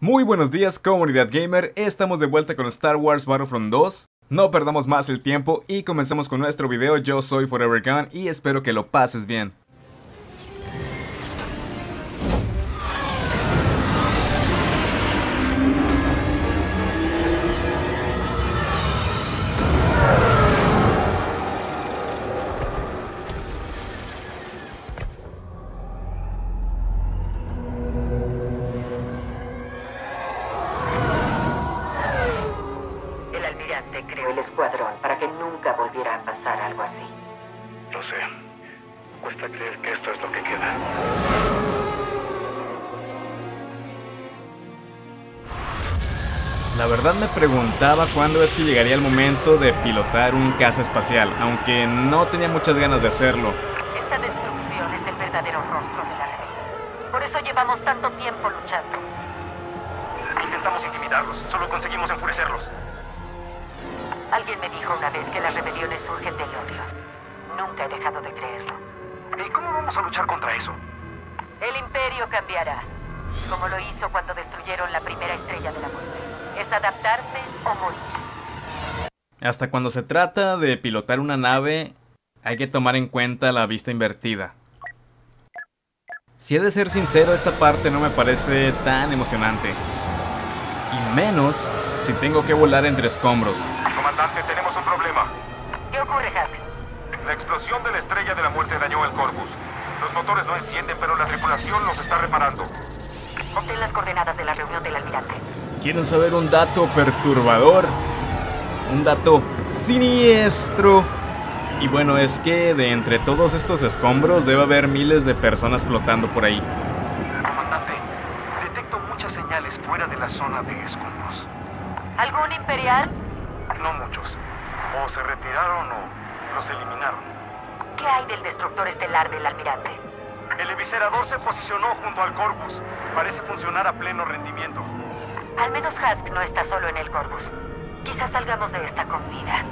Muy buenos días, comunidad gamer, estamos de vuelta con Star Wars Battlefront 2. No perdamos más el tiempo y comencemos con nuestro video. Yo soy Forever Gun y espero que lo pases bien. Creó el escuadrón para que nunca volviera a pasar algo así. Lo sé. Cuesta creer que esto es lo que queda. La verdad me preguntaba cuándo es que llegaría el momento de pilotar un caza espacial, aunque no tenía muchas ganas de hacerlo. Esta destrucción es el verdadero rostro de la rebelión. Por eso llevamos tanto tiempo luchando. Intentamos intimidarlos, solo conseguimos enfurecerlos. Alguien me dijo una vez que las rebeliones surgen del odio. Nunca he dejado de creerlo. ¿Y cómo vamos a luchar contra eso? El Imperio cambiará, como lo hizo cuando destruyeron la primera estrella de la muerte. Es adaptarse o morir. Hasta cuando se trata de pilotar una nave, hay que tomar en cuenta la vista invertida. Si he de ser sincero, esta parte no me parece tan emocionante. Y menos si tengo que volar entre escombros. Comandante, tenemos un problema. ¿Qué ocurre, Hask? La explosión de la estrella de la muerte dañó el Corvus. Los motores no encienden, pero la tripulación los está reparando. Obtén las coordenadas de la reunión del almirante. ¿Quieren saber un dato perturbador? Un dato siniestro. Y bueno, es que de entre todos estos escombros debe haber miles de personas flotando por ahí. Comandante, detecto muchas señales fuera de la zona de escombros. ¿Algún imperial? No muchos. O se retiraron o los eliminaron. ¿Qué hay del destructor estelar del almirante? El eviscerador se posicionó junto al Corvus. Parece funcionar a pleno rendimiento. Al menos Hask no está solo en el Corvus. Quizás salgamos de esta con vida.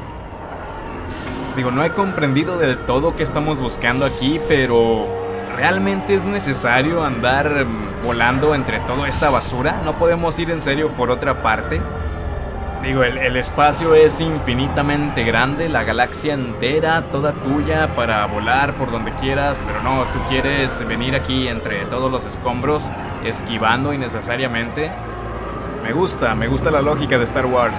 Digo, no he comprendido del todo qué estamos buscando aquí, pero ¿realmente es necesario andar volando entre toda esta basura? ¿No podemos ir en serio por otra parte? Digo, el espacio es infinitamente grande, la galaxia entera, toda tuya para volar por donde quieras, pero no, tú quieres venir aquí entre todos los escombros, esquivando innecesariamente. Me gusta la lógica de Star Wars.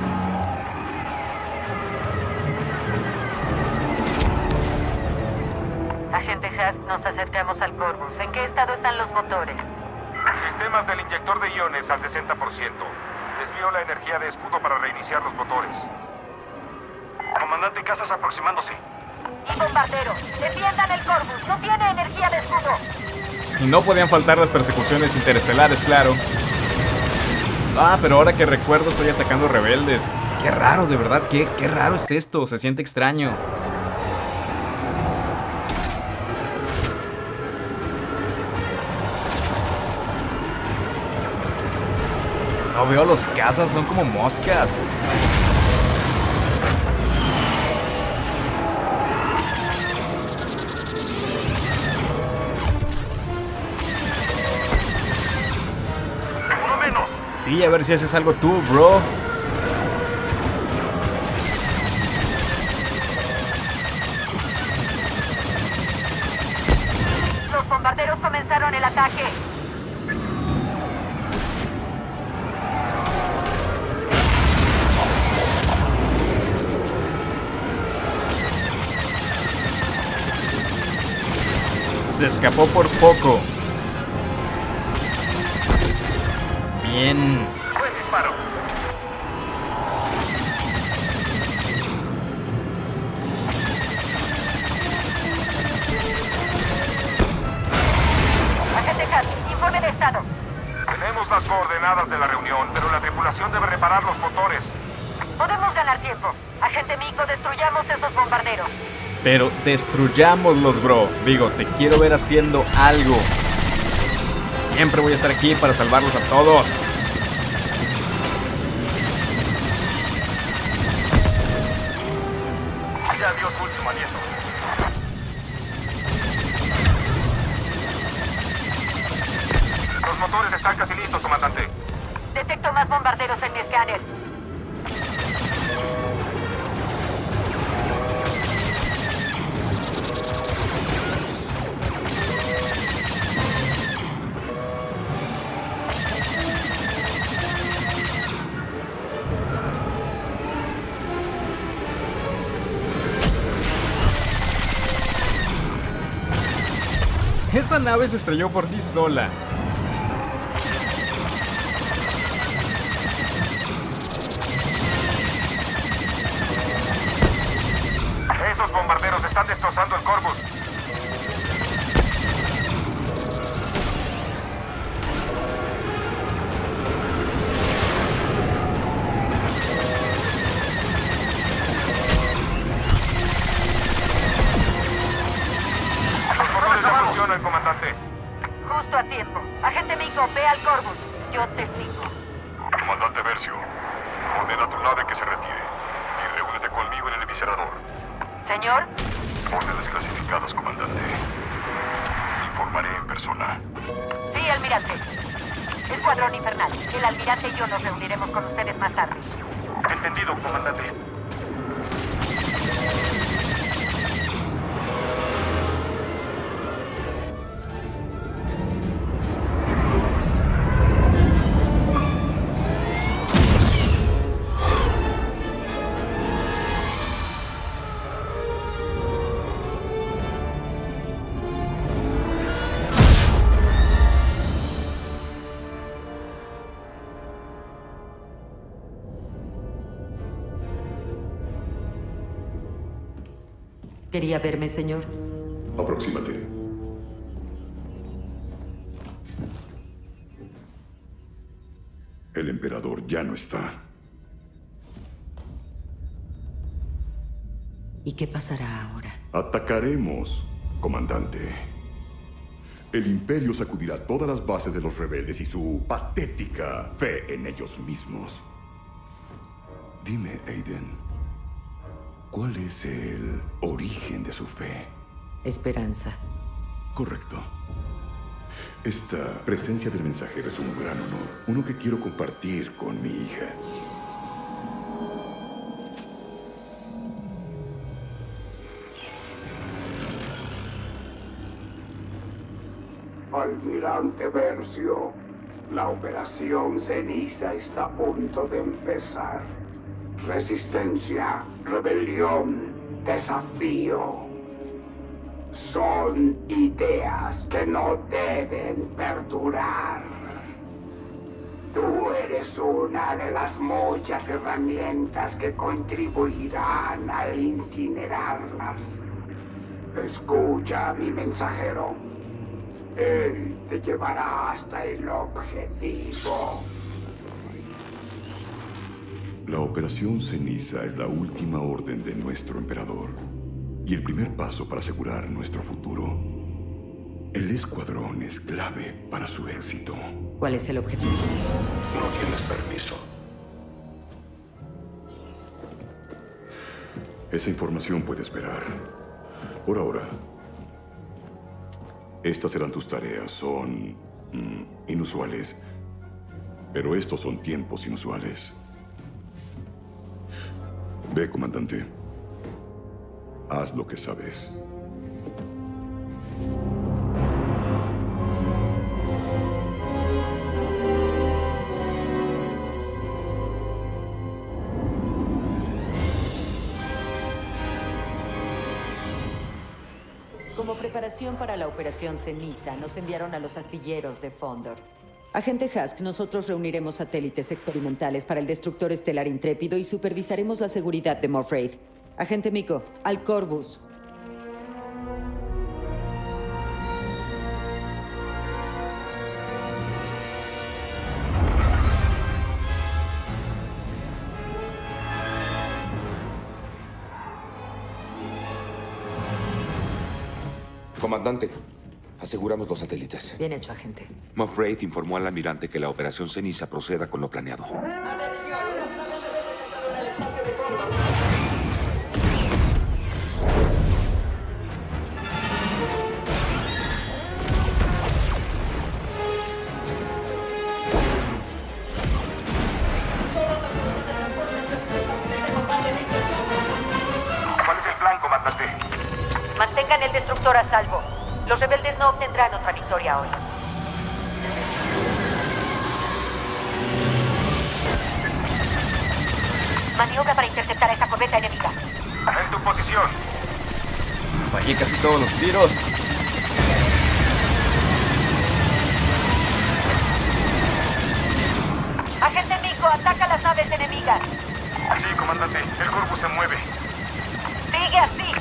Agente Hask, nos acercamos al Corvus. ¿En qué estado están los motores? Sistemas del inyector de iones al 60%. Desvío la energía de escudo para reiniciar los motores. Comandante, casas aproximándose. Y bombarderos, defiendan el Corvus. No tiene energía de escudo. Y no podían faltar las persecuciones interestelares, claro. Ah, pero ahora que recuerdo estoy atacando rebeldes. Qué raro, de verdad, qué raro es esto, se siente extraño. No veo los cazas, son como moscas. ¡Uno menos! Sí, a ver si haces algo tú, bro. Los bombarderos comenzaron el ataque. Se escapó por poco. Bien. Buen disparo. Agente Hask, informe de estado. Tenemos las coordenadas de la reunión, pero la tripulación debe reparar los motores. Podemos ganar tiempo. Agente Miko, destruyamos esos bombarderos. Pero destruyámoslos, bro. Digo, te quiero ver haciendo algo. Siempre voy a estar aquí para salvarlos a todos. Adiós, último aliento. Los motores están casi listos, comandante. Detecto más bombarderos en mi escáner. Esa nave se estrelló por sí sola. Esos bombarderos están destrozando el Corvus. Los motores no funcionan, comandante. Justo a tiempo. Agente Miko, ve al Corvus. Yo te sigo. Comandante Versio, ordena a tu nave que se retire y reúnete conmigo en el eviscerador. Señor, Órdenes clasificadas, comandante. Informaré en persona. sí, almirante. Escuadrón Infernal. El almirante y yo nos reuniremos con ustedes más tarde. Entendido, comandante. ¿Quería verme, señor? Aproxímate. El emperador ya no está. ¿Y qué pasará ahora? Atacaremos, comandante. El Imperio sacudirá todas las bases de los rebeldes y su patética fe en ellos mismos. Dime, Aiden, ¿cuál es el origen de su fe? Esperanza. Correcto. Esta presencia del mensajero es un gran honor, uno que quiero compartir con mi hija. Almirante Versio, la operación Ceniza está a punto de empezar. Resistencia, rebelión, desafío. Son ideas que no deben perdurar. Tú eres una de las muchas herramientas que contribuirán a incinerarlas. Escucha a mi mensajero. Él te llevará hasta el objetivo. La Operación Ceniza es la última orden de nuestro emperador y el primer paso para asegurar nuestro futuro. El escuadrón es clave para su éxito. ¿Cuál es el objetivo? No tienes permiso. Esa información puede esperar. Por ahora, estas serán tus tareas. Son inusuales. Pero estos son tiempos inusuales. Ve, comandante. Haz lo que sabes. Como preparación para la Operación Ceniza, nos enviaron a los astilleros de Fondor. Agente Hask, nosotros reuniremos satélites experimentales para el destructor estelar intrépido y supervisaremos la seguridad de Morfraith. Agente Miko, al Corvus. Comandante, aseguramos los satélites. Bien hecho, agente. Moff Raid informó al almirante que la operación Ceniza proceda con lo planeado. Atención, unas naves rebeldes entraron al espacio de Cóndor. Mantengan el destructor a salvo. Los rebeldes no obtendrán otra victoria hoy. Maniobra para interceptar a esa corbeta enemiga. En tu posición. Fallé casi todos los tiros. Agente Miko, ataca las naves enemigas. Sí, comandante. El Corvus se mueve. Sigue así.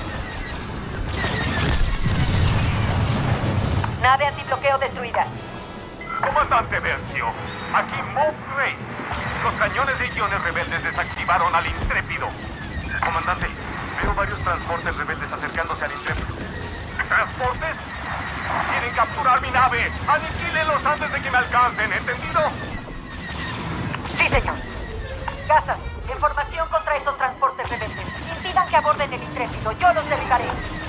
Nave antibloqueo destruida. Comandante Versio, aquí Moff Rey. Los cañones de iones rebeldes desactivaron al Intrépido. Comandante, veo varios transportes rebeldes acercándose al Intrépido. ¿Transportes? Quieren capturar mi nave. Aniquílenlos antes de que me alcancen, ¿entendido? Sí, señor. Casas, información contra esos transportes rebeldes. Impidan que aborden el Intrépido. Yo los derribaré.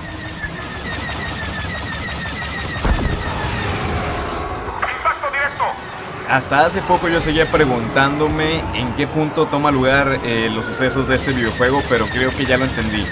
¡Impacto directo! Hasta hace poco yo seguía preguntándome en qué punto toma lugar los sucesos de este videojuego, pero creo que ya lo entendí.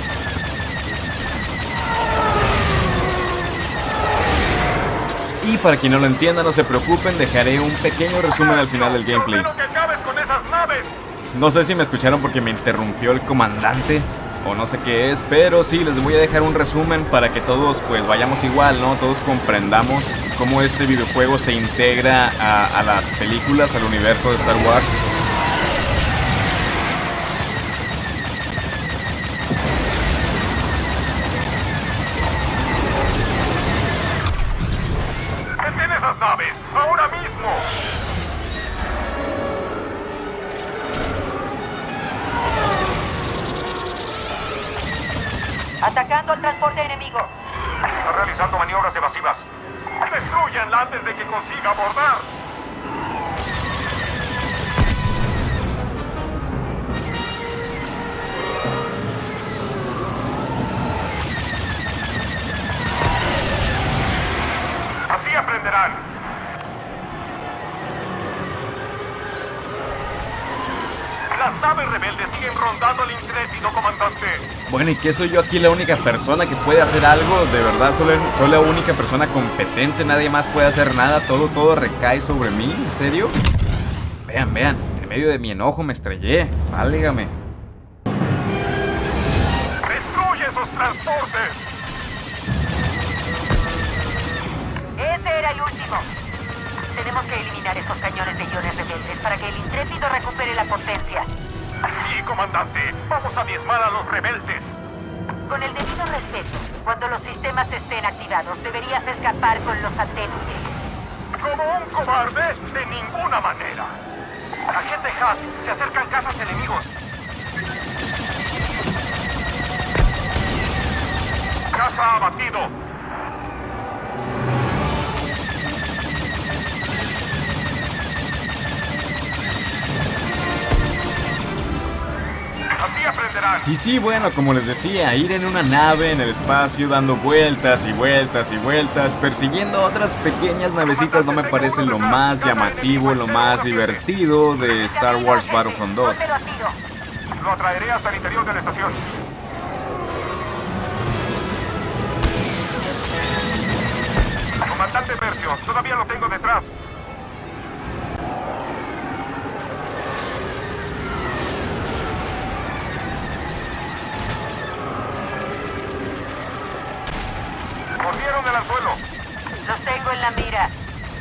Y para quien no lo entienda, no se preocupen, dejaré un pequeño resumen al final del gameplay. ¡Ordeno que acabes con esas naves! No sé si me escucharon porque me interrumpió el comandante o no sé qué es, pero sí, les voy a dejar un resumen para que todos pues vayamos igual, ¿no? Todos comprendamos cómo este videojuego se integra a las películas, al universo de Star Wars. ¡Detén esas naves! ¡Ahora mismo! Atacando al transporte enemigo. Está realizando maniobras evasivas. ¡Destrúyanla antes de que consiga abordar! Así aprenderán. Las naves rebeldes siguen rondando el Intrépido, comandante. Bueno, ¿y qué soy yo aquí la única persona que puede hacer algo? De verdad, soy la única persona competente, nadie más puede hacer nada, todo recae sobre mí, ¿en serio? Vean, en medio de mi enojo me estrellé, válgame. ¡Destruye esos transportes! Ese era el último. Tenemos que eliminar esos cañones de iones rebeldes para que el Intrépido recupere la potencia. Sí, comandante. Vamos a diezmar a los rebeldes. Con el debido respeto, cuando los sistemas estén activados, deberías escapar con los satélites. ¿Como un cobarde? De ninguna manera. Agente Hask, se acercan cazas enemigos. Caza abatido. Así aprenderán. Y sí, bueno, como les decía, ir en una nave en el espacio dando vueltas y vueltas y vueltas, persiguiendo otras pequeñas navecitas no me parece lo más llamativo, lo más divertido de Star Wars Battlefront 2. Lo atraeré hasta el interior de la estación. Comandante Versio, todavía lo tengo detrás. Volvieron del anzuelo. Los tengo en la mira.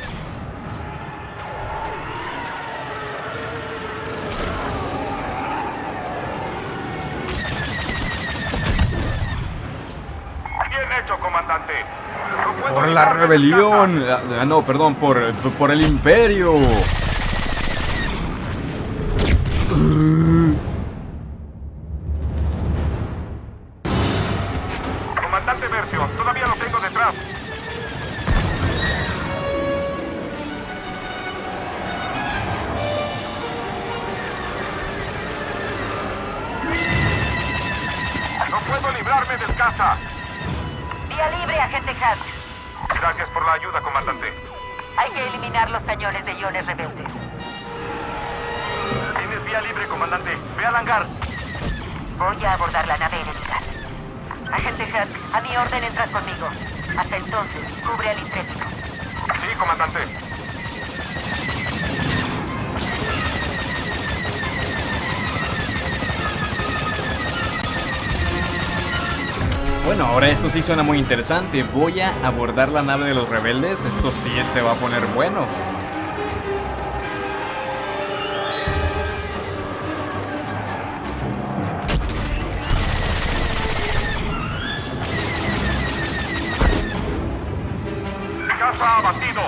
Bien hecho, comandante. No puedo Por la librarme de rebelión. No, perdón, por el imperio. Comandante Versio, todavía lo tengo detrás. No puedo librarme del caza. Vía libre, agente Hask. Gracias por la ayuda, comandante. Hay que eliminar los cañones de iones rebeldes. Tienes vía libre, comandante. Ve al hangar. Voy a abordar la nave enemiga. Agente Hask, a mi orden entras conmigo. Hasta entonces, cubre al intrépido. Sí, comandante. Bueno, ahora esto sí suena muy interesante. Voy a abordar la nave de los rebeldes. Esto sí se va a poner bueno. Caza abatido.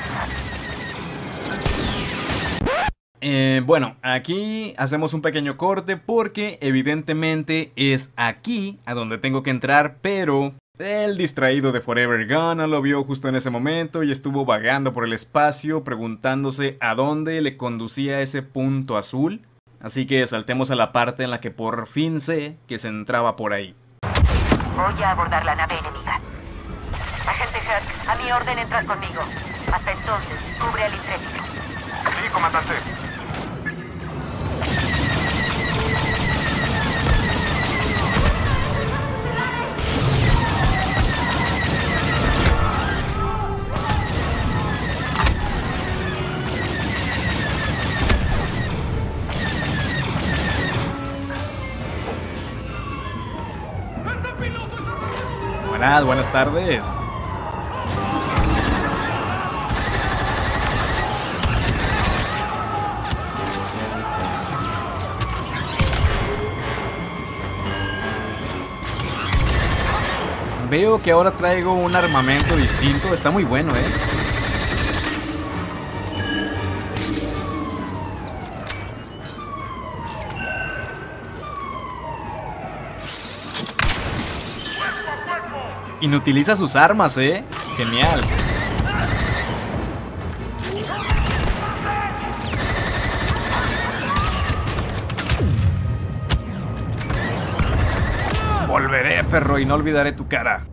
Bueno, aquí hacemos un pequeño corte porque evidentemente es aquí a donde tengo que entrar, pero el distraído de Forever Gone lo vio justo en ese momento y estuvo vagando por el espacio preguntándose a dónde le conducía ese punto azul. Así que saltemos a la parte en la que por fin sé que se entraba por ahí. Voy a abordar la nave enemiga. Agente Hask, a mi orden entras conmigo. Hasta entonces, cubre al intrépido. Sí, comandante. Buenas tardes. Veo que ahora traigo un armamento distinto, está muy bueno, Inutiliza sus armas, genial. Volveré, perro, y no olvidaré tu cara.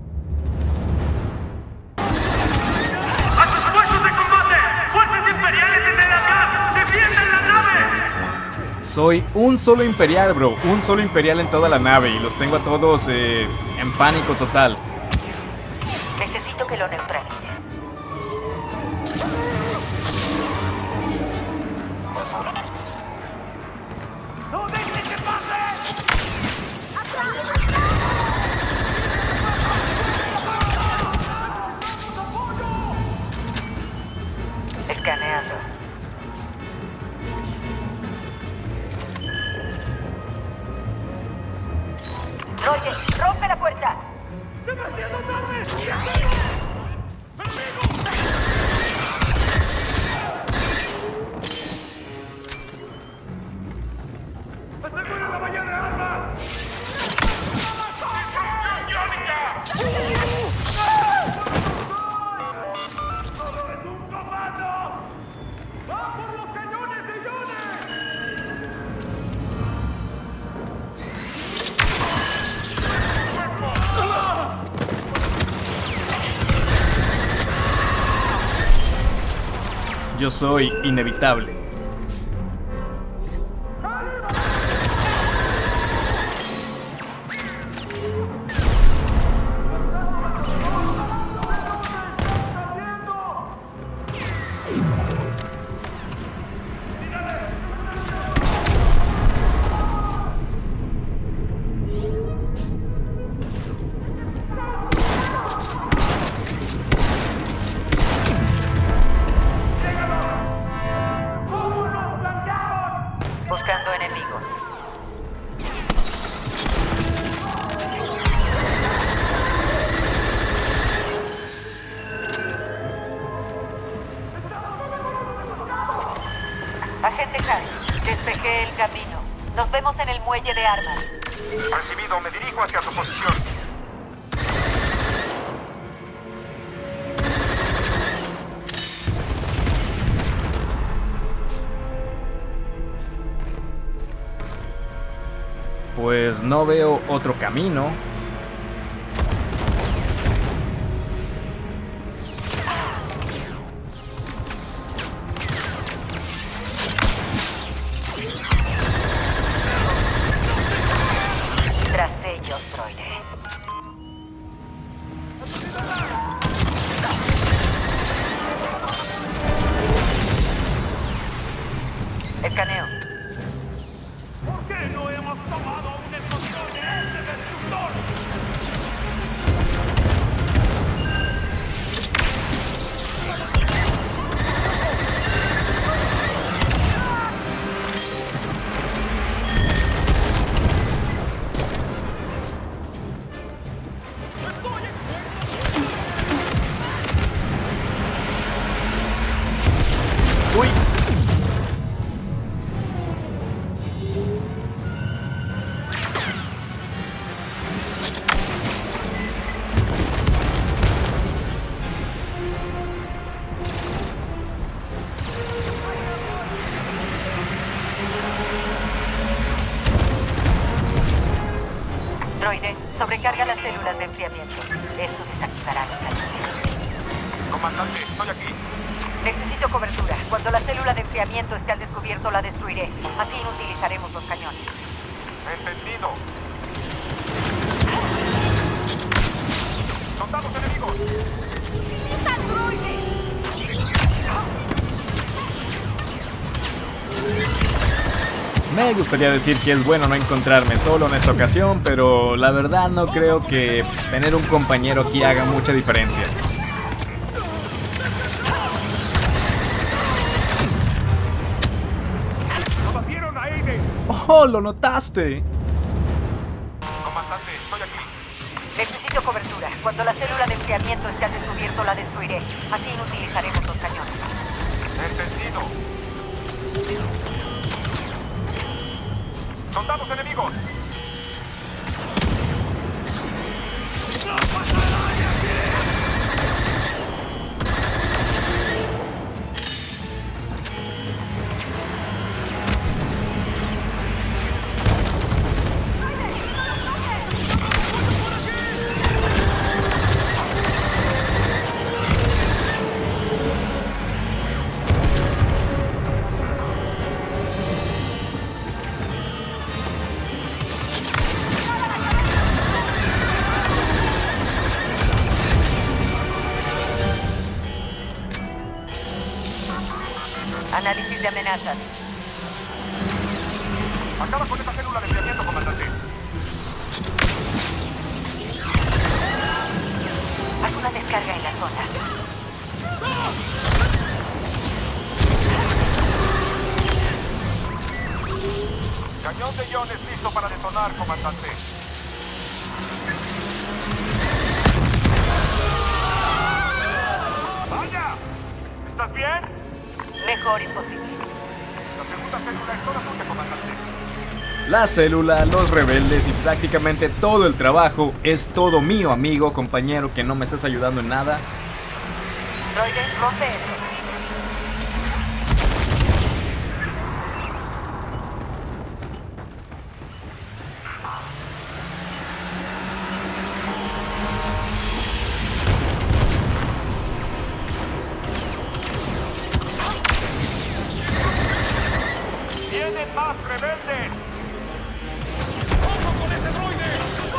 ¡A sus puestos de combate! ¡Fuerzas imperiales en el hangar! ¡Defiendan la nave! Soy un solo imperial, bro. Un solo imperial en toda la nave. Y los tengo a todos en pánico total. Necesito que lo neutralices. ¡No dejen que pase! Escaneando. Droide, rompe la puerta. ¡Demasiado tarde! ¡Asegura la valla de armas! ¡Destrucción iónica! ¡Todo es un comando! ¡Va por los cañones de iones! Yo soy inevitable. Buscando enemigos. Agente Hask, despejé el camino. Nos vemos en el muelle de armas. Recibido, me dirijo hacia su posición. Pues no veo otro camino. Tras ellos, droide. Escaneo. ¿Por qué no hemos tomado un control de ese destructor? ¡Uy! Droide, sobrecarga las células de enfriamiento. Eso desactivará los cañones. Comandante, estoy aquí. Necesito cobertura. Cuando la célula de enfriamiento esté al descubierto, la destruiré. Así inutilizaremos los cañones. Entendido. ¡Soldados enemigos! Me gustaría decir que es bueno no encontrarme solo en esta ocasión, pero la verdad no creo que tener un compañero aquí haga mucha diferencia. ¡Abatieron a Aiden! ¡Oh, lo notaste! Comandante, estoy aquí. Necesito cobertura. Cuando la célula de enfriamiento esté al descubierto, la destruiré. Así inutilizaremos los cañones. Entendido. ¡Soldados enemigos! Análisis de amenazas. Acaba con esa célula de enfriamiento, comandante. Haz una descarga en la zona. Cañón de iones listo para detonar, comandante. ¡Vaya! ¿Estás bien? Mejor imposible. La segunda célula es toda tuya, comandante. La célula, los rebeldes y prácticamente todo el trabajo es todo mío, amigo, compañero, que no me estás ayudando en nada. Droide, rompe eso. ¡Vienen más rebeldes! ¡Ojo con ese droide!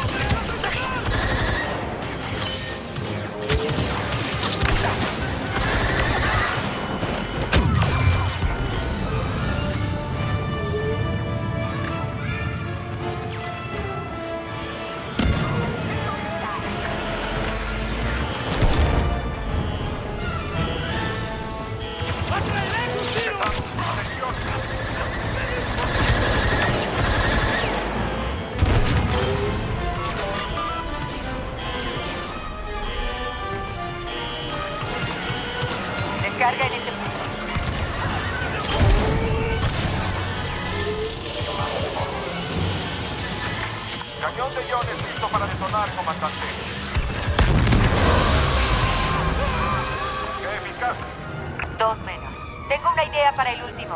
Descarga en ese punto. Cañón de iones listo para detonar, comandante. ¡Qué eficaz! 2 menos. Tengo una idea para el último.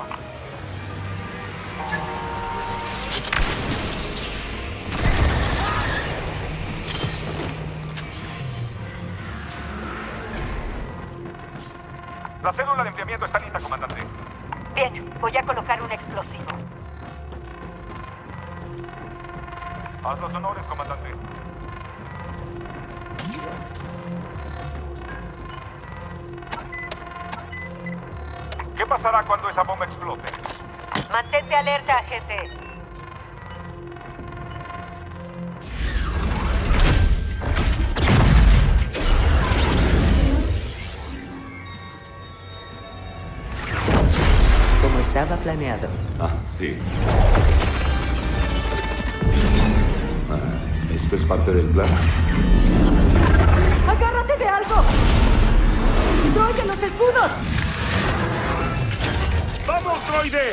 La célula de enfriamiento está lista, comandante. Bien, voy a colocar un explosivo. Haz los honores, comandante. ¿Qué pasará cuando esa bomba explote? Mantente alerta, agente. Como estaba planeado. Ah, sí. Esto es parte del plan. ¡Agárrate de algo! ¡Droide, los escudos! ¡Vamos, droide!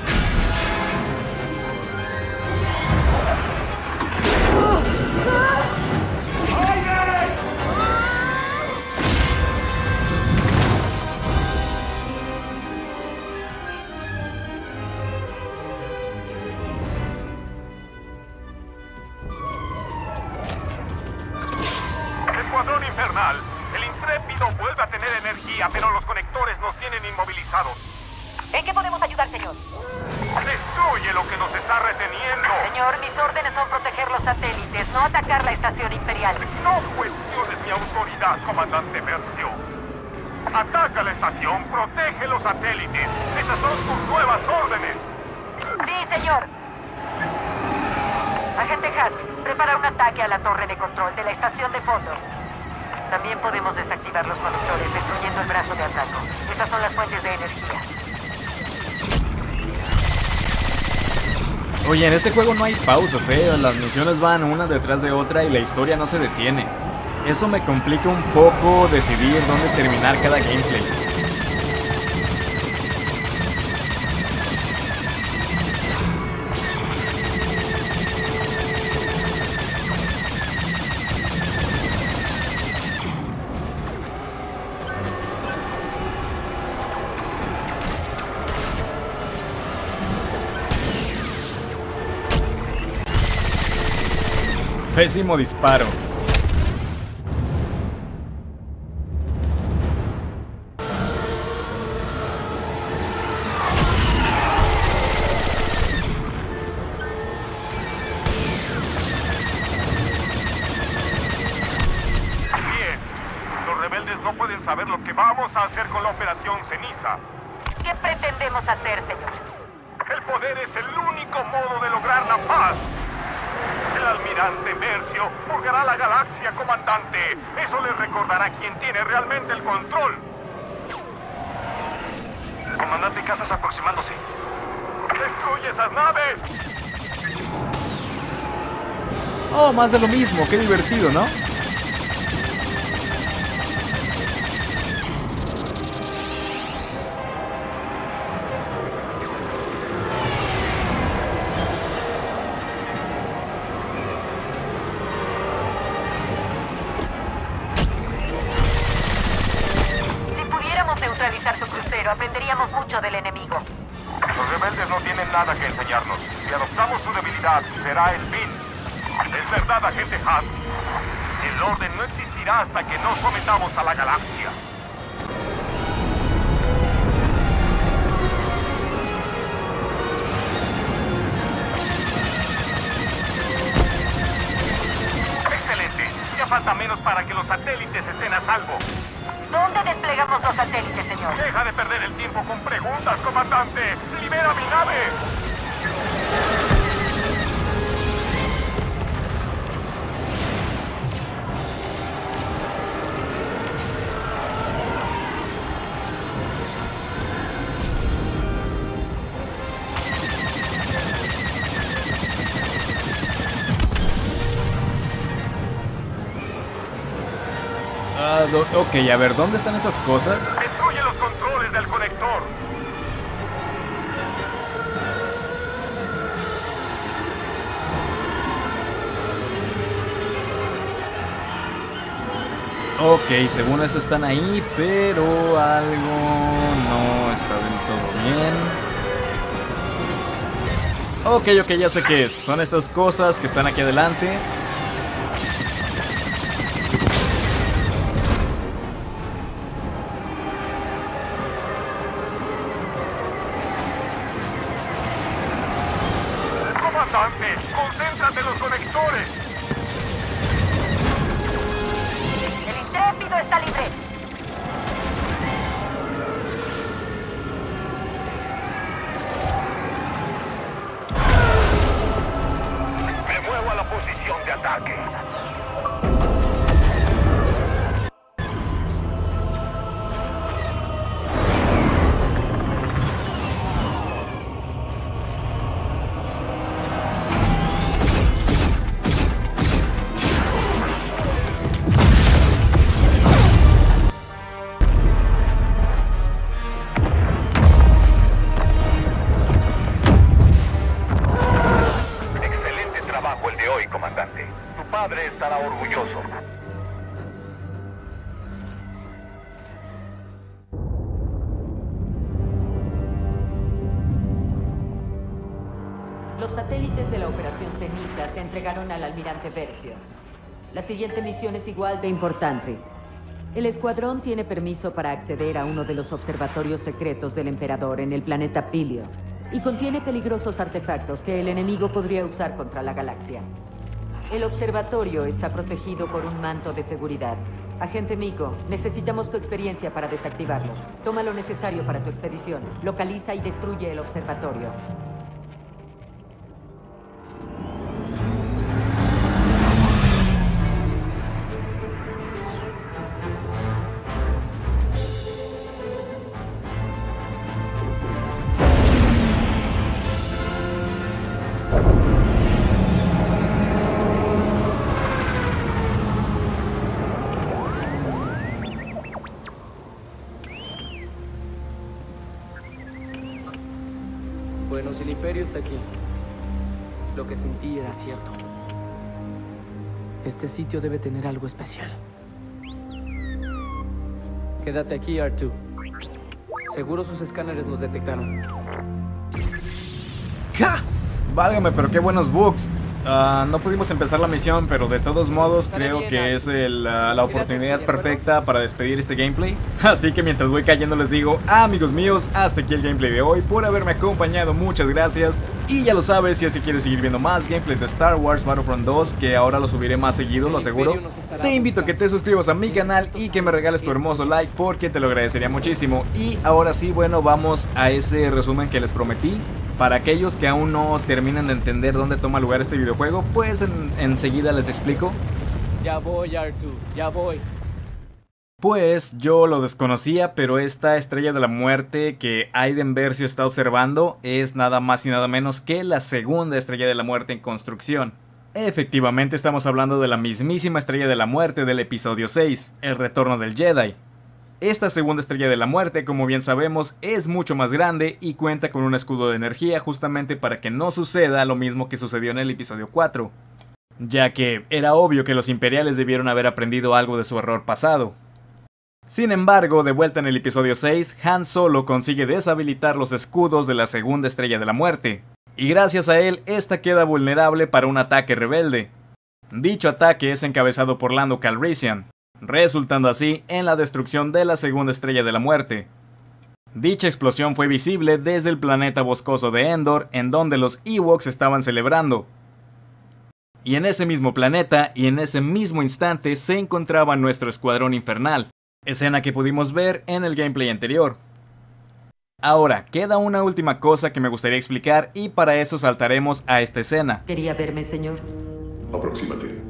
Escuadrón infernal, el intrépido vuelve a tener energía, pero los conectores nos tienen inmovilizados. ¿En qué podemos ayudar, señor? Destruye lo que nos está reteniendo. Señor, mis órdenes son proteger los satélites, no atacar la estación imperial. No cuestiones mi autoridad, comandante Versio. Ataca la estación, protege los satélites. Esas son tus nuevas órdenes. Sí, señor. Agente Hask, prepara un ataque a la torre de control de la estación de fondo. También podemos desactivar los conectores destruyendo el brazo de Atraco. Esas son las fuentes de energía. Oye, en este juego no hay pausas, las misiones van una detrás de otra y la historia no se detiene. Eso me complica un poco decidir dónde terminar cada gameplay. Pésimo disparo. Bien, los rebeldes no pueden saber lo que vamos a hacer con la Operación Ceniza. ¿Qué pretendemos hacer, señor? El poder es el único modo de lograr la paz. El almirante Versio purgará la galaxia, comandante. Eso le recordará quién tiene realmente el control. Comandante, casas aproximándose. ¡Destruye esas naves! Oh, más de lo mismo, qué divertido, ¿no? Su crucero, aprenderíamos mucho del enemigo. Los rebeldes no tienen nada que enseñarnos. Si adoptamos su debilidad, será el fin. Es verdad, agente Hask. El orden no existirá hasta que no sometamos a la galaxia. Excelente. Ya falta menos para que los satélites estén a salvo. ¿Dónde desplegamos los satélites, señor? Deja de perder el tiempo con preguntas, comandante. ¡Libera mi nave! Ok, a ver, ¿dónde están esas cosas? Destruye los controles del conector. Ok, según eso están ahí, pero algo no está del todo bien. Ok, ya sé qué es. Son estas cosas que están aquí adelante. ¡Concéntrate en los conectores! ¡El intrépido está libre! estará orgulloso. Los satélites de la Operación Ceniza se entregaron al almirante Versio. La siguiente misión es igual de importante. El escuadrón tiene permiso para acceder a uno de los observatorios secretos del Emperador en el planeta Pilio, y contiene peligrosos artefactos que el enemigo podría usar contra la galaxia. El observatorio está protegido por un manto de seguridad. Agente Miko, necesitamos tu experiencia para desactivarlo. Toma lo necesario para tu expedición. Localiza y destruye el observatorio. Bueno, si el Imperio está aquí, lo que sentí era cierto. Este sitio debe tener algo especial. Quédate aquí, R2. Seguro sus escáneres nos detectaron. ¡Ja! Válgame, pero qué buenos bugs. No pudimos empezar la misión, pero de todos modos creo que es la oportunidad perfecta para despedir este gameplay. Así que mientras voy cayendo les digo, amigos míos, hasta aquí el gameplay de hoy. Por haberme acompañado, muchas gracias. Y ya lo sabes, si es que quieres seguir viendo más gameplay de Star Wars Battlefront 2, que ahora lo subiré más seguido, lo aseguro, te invito a que te suscribas a mi canal y que me regales tu hermoso like, porque te lo agradecería muchísimo. Y ahora sí, bueno, vamos a ese resumen que les prometí. Para aquellos que aún no terminan de entender dónde toma lugar este videojuego, pues enseguida les explico. Ya voy, R2, ya voy. Pues yo lo desconocía, pero esta estrella de la muerte que Iden Versio está observando es nada más y nada menos que la segunda estrella de la muerte en construcción. Efectivamente estamos hablando de la mismísima estrella de la muerte del episodio 6, El Retorno del Jedi. Esta segunda estrella de la muerte, como bien sabemos, es mucho más grande y cuenta con un escudo de energía justamente para que no suceda lo mismo que sucedió en el episodio 4, ya que era obvio que los imperiales debieron haber aprendido algo de su error pasado. Sin embargo, de vuelta en el episodio 6, Han Solo consigue deshabilitar los escudos de la segunda estrella de la muerte, y gracias a él, esta queda vulnerable para un ataque rebelde. Dicho ataque es encabezado por Lando Calrissian, resultando así en la destrucción de la segunda estrella de la muerte. Dicha explosión fue visible desde el planeta boscoso de Endor, en donde los Ewoks estaban celebrando. Y en ese mismo planeta y en ese mismo instante se encontraba nuestro escuadrón infernal, escena que pudimos ver en el gameplay anterior. Ahora, queda una última cosa que me gustaría explicar y para eso saltaremos a esta escena. ¿Quería verme, señor? Aproxímate.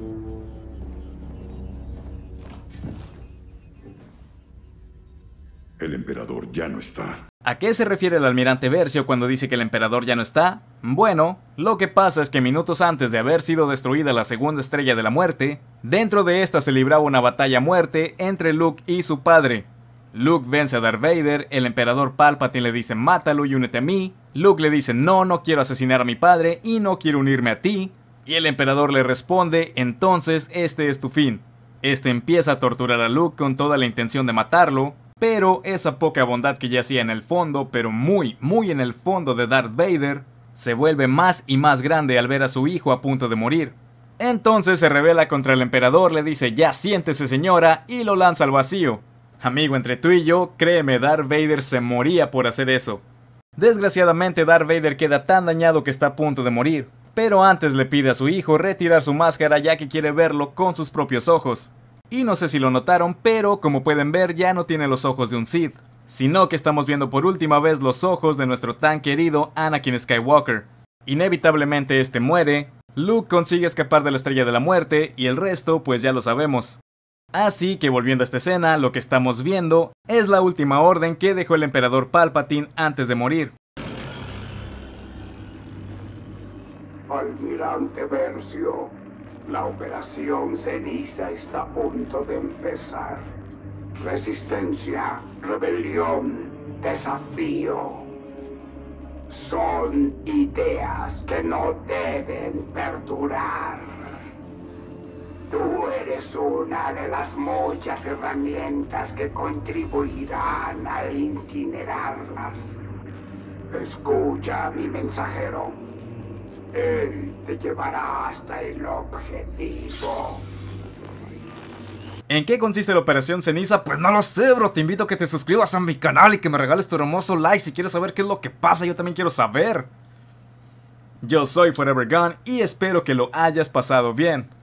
El emperador ya no está. ¿A qué se refiere el almirante Versio cuando dice que el emperador ya no está? Bueno, lo que pasa es que minutos antes de haber sido destruida la segunda estrella de la muerte, dentro de esta se libraba una batalla a muerte entre Luke y su padre. Luke vence a Darth Vader, el emperador Palpatine le dice mátalo y únete a mí, Luke le dice no quiero asesinar a mi padre y no quiero unirme a ti, y el emperador le responde entonces este es tu fin. Este empieza a torturar a Luke con toda la intención de matarlo, pero esa poca bondad que yacía en el fondo, pero muy en el fondo de Darth Vader, se vuelve más y más grande al ver a su hijo a punto de morir. Entonces se rebela contra el emperador, le dice ya siéntese señora y lo lanza al vacío. Amigo, entre tú y yo, créeme, Darth Vader se moría por hacer eso. Desgraciadamente Darth Vader queda tan dañado que está a punto de morir, pero antes le pide a su hijo retirar su máscara ya que quiere verlo con sus propios ojos. Y no sé si lo notaron, pero como pueden ver ya no tiene los ojos de un Sith, sino que estamos viendo por última vez los ojos de nuestro tan querido Anakin Skywalker. Inevitablemente este muere, Luke consigue escapar de la estrella de la muerte y el resto pues ya lo sabemos. Así que volviendo a esta escena, lo que estamos viendo es la última orden que dejó el emperador Palpatine antes de morir. Almirante Versio, la Operación Ceniza está a punto de empezar. Resistencia, rebelión, desafío. Son ideas que no deben perdurar. Tú eres una de las muchas herramientas que contribuirán a incinerarlas. Escucha a mi mensajero. Él te llevará hasta el objetivo. ¿En qué consiste la Operación Ceniza? Pues no lo sé, bro. Te invito a que te suscribas a mi canal y que me regales tu hermoso like si quieres saber qué es lo que pasa. Yo también quiero saber. Yo soy Forever Gone y espero que lo hayas pasado bien.